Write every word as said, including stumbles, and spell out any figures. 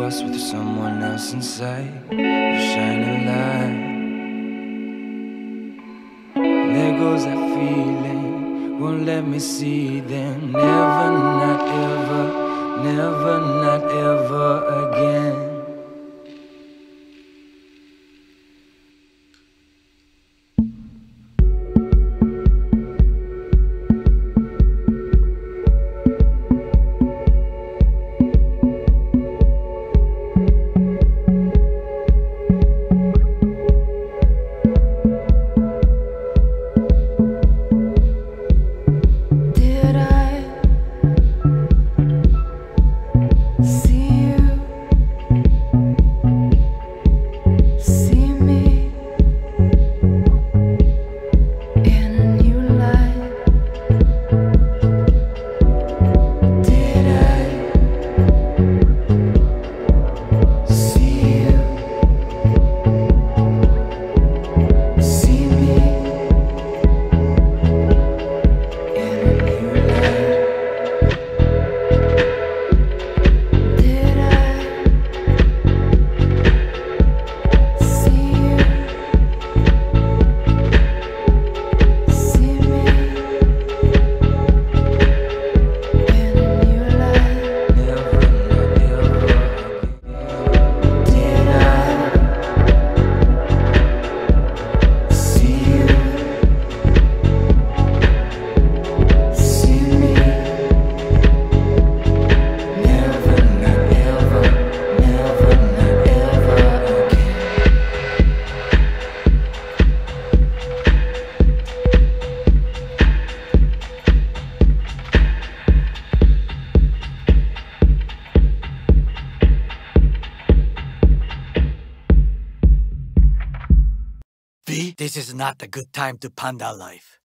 us with someone else inside. You shine a light. There goes that feeling, won't let me see them. Never, not ever, never, not ever again. This is not a good time to panda life.